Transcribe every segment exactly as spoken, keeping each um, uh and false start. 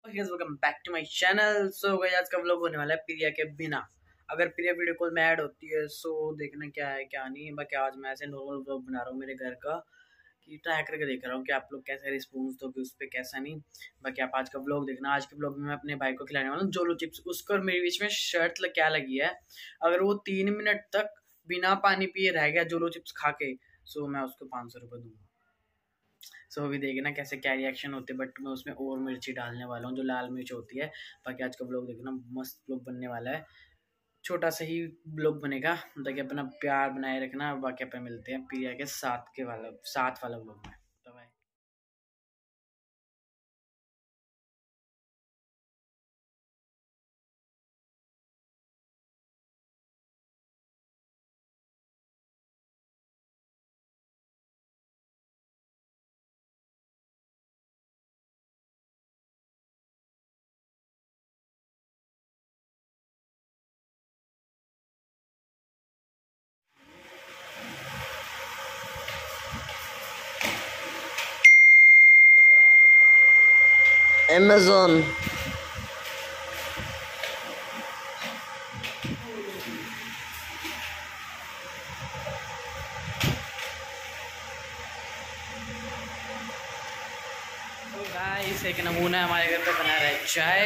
Welcome back to my channel. So guys आज का vlog होने वाला है प्रिया के बिना। अगर प्रिया वीडियो कॉल में ऐड होती है सो देखना क्या है क्या नहीं है। बाकी आज मैं ऐसे नॉर्मल व्लॉग बना रहा हूँ मेरे घर का, कि ट्राई करके देख रहा हूँ कि आप लोग कैसे रिस्पॉन्स दोगे उस पर, कैसा नहीं। बाकी आप आज का व्लॉग देखना। आज के व्लॉग में मैं अपने भाई को खिलाने वाला हूँ जोलो चिप्स। उसको और मेरे बीच में शर्त क्या लगी है, अगर वो तीन मिनट तक बिना पानी पिए रह गया जोलो चिप्स खा के, सो मैं उसको पाँच सौ रुपये दूंगा। सो अभी देखना कैसे क्या रिएक्शन होते हैं। बट मैं उसमें और मिर्ची डालने वाला हूँ जो लाल मिर्च होती है। बाकी आज का ब्लॉग देखना, मस्त ब्लॉग बनने वाला है। छोटा सा ही ब्लॉग बनेगा, ताकि अपना प्यार बनाए रखना। बाकी अपन मिलते हैं प्रिया के साथ के वाला साथ वाला ब्लॉग में। तो भाई Amazon. तो गाइस एक नमूना हमारे घर पे बना रहा है चाय।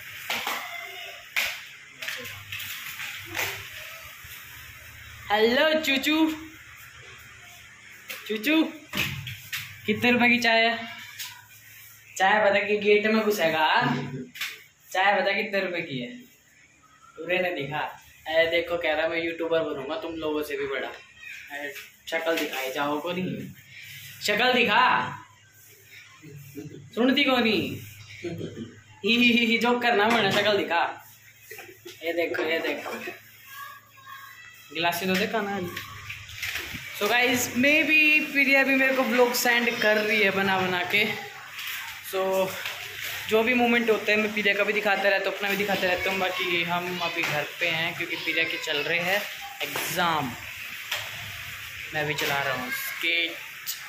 हेलो चूचू, चूचू कितने रुपए की चाय है? चाय बता कि गेट में घुसेगा। चाय बता कितने रुपए की है? पूरे ने दिखा। अरे देखो कह रहा मैं यूट्यूबर बनूंगा तुम लोगों से भी बड़ा। अरे शक्ल दिखाई जाओ को नहीं, शक्ल दिखा। सुनती को नहीं, ही ही ही जोक करना मैंने, शक्ल दिखा। ये देखो ये देखो गिलासी तो देखा ना। सो गाइस मे बी प्रिया भी मेरे को ब्लॉग सेंड कर रही है बना बना के। सो so, जो भी मोमेंट होते हैं मैं प्रिया का भी दिखाता रहता हूँ, अपना भी दिखाते रहता हूँ। बाकी हम अभी घर पे हैं क्योंकि प्रिया के चल रहे हैं एग्ज़ाम। मैं भी चला रहा हूँ स्केट।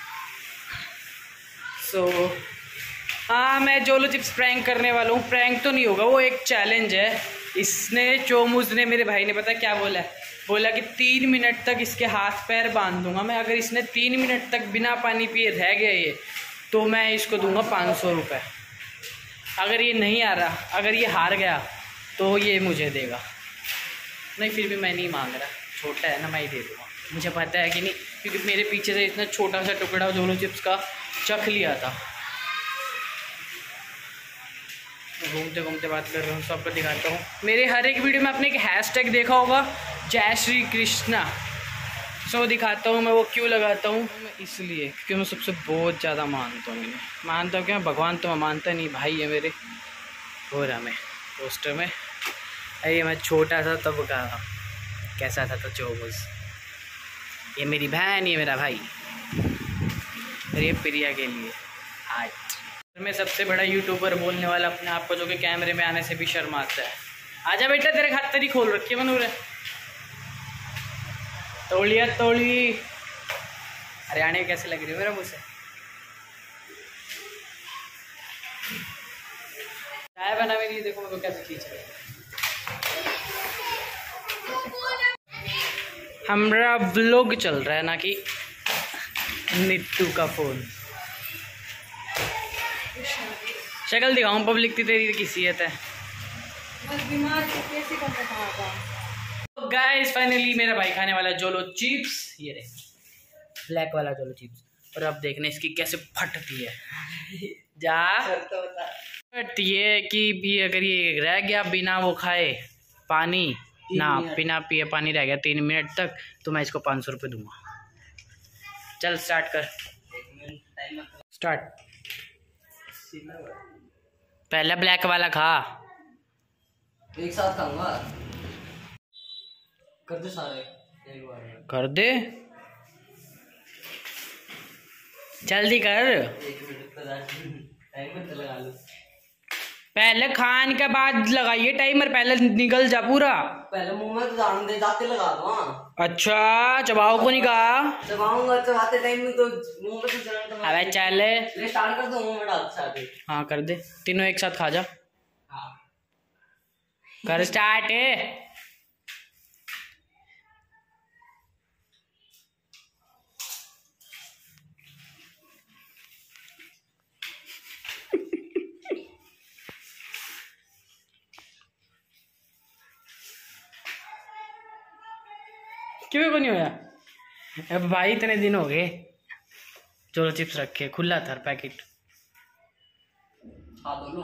सो so, हाँ मैं जोलो चिप्स प्रैंक करने वाला हूँ। प्रैंक तो नहीं होगा, वो एक चैलेंज है। इसने चोमूज ने, मेरे भाई ने पता क्या बोला है, बोला कि तीन मिनट तक इसके हाथ पैर बांध दूंगा मैं। अगर इसने तीन मिनट तक बिना पानी पिए रह गया ये, तो मैं इसको दूंगा पाँच सौ रुपये। अगर ये नहीं आ रहा, अगर ये हार गया तो ये मुझे देगा। नहीं फिर भी मैं नहीं मांग रहा, छोटा है ना, मैं ही दे दूँगा। मुझे पता है कि नहीं, क्योंकि मेरे पीछे से इतना छोटा सा टुकड़ा जोलो चिप्स का चख लिया था। घूमते घूमते बात कर रहा हूँ, सबको दिखाता हूँ। मेरे हर एक वीडियो में आपने एक हैशटैग देखा होगा, जय श्री कृष्णा। सो दिखाता हूँ मैं वो क्यों लगाता हूँ। इसलिए क्योंकि मैं सबसे बहुत ज़्यादा मानता हूँ, इन्हें मानता हूँ क्या, भगवान तो मैं मानता नहीं, भाई है मेरे। हो रहा मैं पोस्टर में, अरे मैं छोटा था तब का कैसा था तो चौबीस। ये मेरी बहन, ये मेरा भाई। और ये प्रिया के लिए आज मैं सबसे बड़ा यूट्यूबर बोलने वाला अपने आप को, जो कि कैमरे में आने से भी शर्माता है। आजा बेटा, तेरे खाते तेरी खोल रखी है मनूर। तोड़िया तोड़ी हरियाणा कैसे लग रही है मेरा मुँह से। चाय बना मेरी, देखो मेरे को कैसे खींच रहे हैं। हमारा व्लॉग चल रहा है ना कि निट्टू का फोन। शक्ल दिखाऊं पब्लिक की, तेरी किसी है। तो गाइस फाइनली मेरा भाई खाने वाला जोलो चिप्स, ये रहे ब्लैक वाला जोलो चिप्स। और अब देखने इसकी कैसे फटती है। जा फटती है कि भी अगर ये रह गया बिना वो खाए पानी ना, बिना पिए पानी रह गया तीन मिनट तक, तो मैं इसको पाँच सौ रुपये दूंगा। चल स्टार्ट कर, स्टार्ट। पहले ब्लैक वाला खा, एक साथ खाऊंगा। कर दे सारे, एक बार कर दे जल्दी कर। एक मिनट टाइमर लगा लो। पहले खाने के बाद लगाइए टाइमर, पहले निकल जा पूरा। पहले मुंह में तो जान दे, जाते लगा दो। अच्छा चबाओ को नहीं कहा, चबाऊंगा चबाते टाइम में तो मुंह में तो जान। अबे चल स्टार्ट कर दो, मुंह में डाल साथ। हाँ कर दे, तीनों एक साथ खा जा। कर स्टार्ट है। क्यों को नहीं होया? अब भाई इतने दिन हो गए जोलो चिप्स रखे, खुला था पैकेट। हाँ बोलो।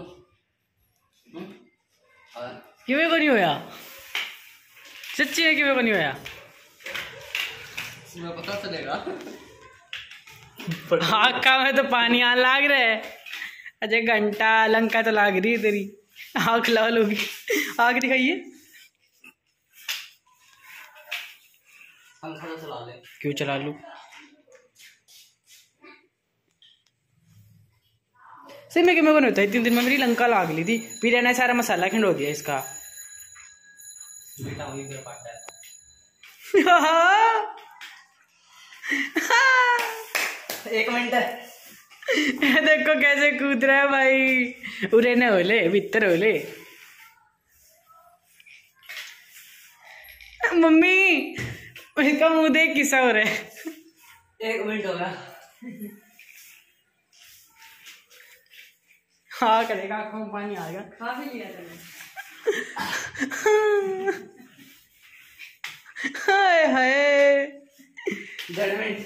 क्यों को नहीं होया? सच्ची में क्यों को नहीं होया? तुम्हें पता चलेगा। आँखा में तो पानी आने लाग रहा है। अजय घंटा लंका तो लाग रही है तेरी। आँख लाल होगी। आँख दिखाइए। पंखा तो चला ले। क्यों चला लूं? सही में क्यों मेरे को नहीं होता? तीन दिन में मेरी लंका लाग ली थी, फिर ने सारा मसाला खिंडो दिया इसका। बेटा वही कर पाता है। एक मिनट। देखो कैसे कूद रहा है भाई। उरे ने होले भीतर होले। मम्मी इसका मुंह देख किसा हो रहा है। एक मिनट होगा। हाँ करेगा, आँखों में पानी आएगा। खा भी लिया तूने। हाय हाय। डेढ़ मिनट।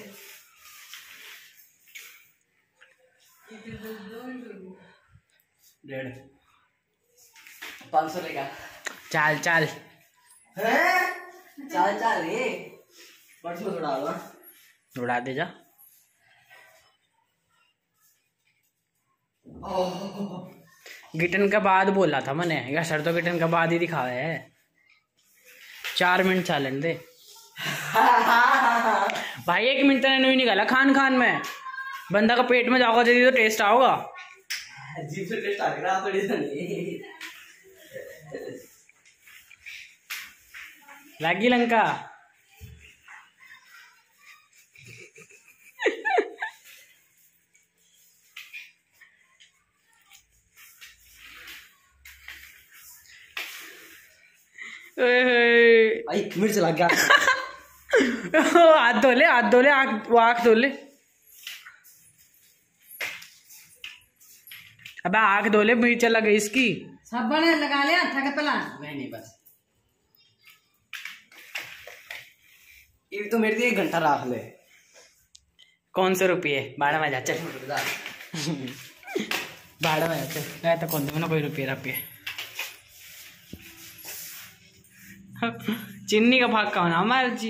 डेढ़ पाँच सौ लेगा। चाल चाल चाल चाल नहीं परसों उड़ा दो। उड़ा दे जा। गिटन के बाद बोला था मैंने, या सर तो गिटन के बाद ही दिखावे है। चार मिनट चलन दे भाई। एक मिनट तो नहीं निकाला खान खान में। बंदा का पेट में जाओगा जल्दी तो टेस्ट आओगा। जीभ से टेस्ट आ रहा थोड़ी सा नहीं। लागी लंका। भाई मिर्च लग गया। हाथ धो ले, हाथ धो ले, आँख वो आँख धो ले। अबे आँख धो ले, मिर्च लग गई इसकी। सब बने लगा लिया थका पला। नहीं नहीं बस ये तो मेरे लिए एक घंटा रख ले। कौन से रुपये? बारह में जा चल। बारह में जा चल। मैं तो कौन ना कोई रुपये रुपये। चिन्नी का भाग का होना हमारे जी।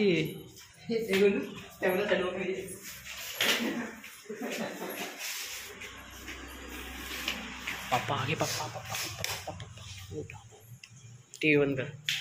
पापा आगे, पापा पापा पापा पापा टीवी बंद कर।